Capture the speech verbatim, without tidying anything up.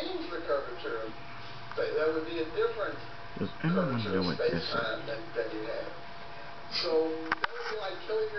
change the curvature of space. That would be a different Does anyone curvature know of what this is? space-time than, than you have. So that would be like killing your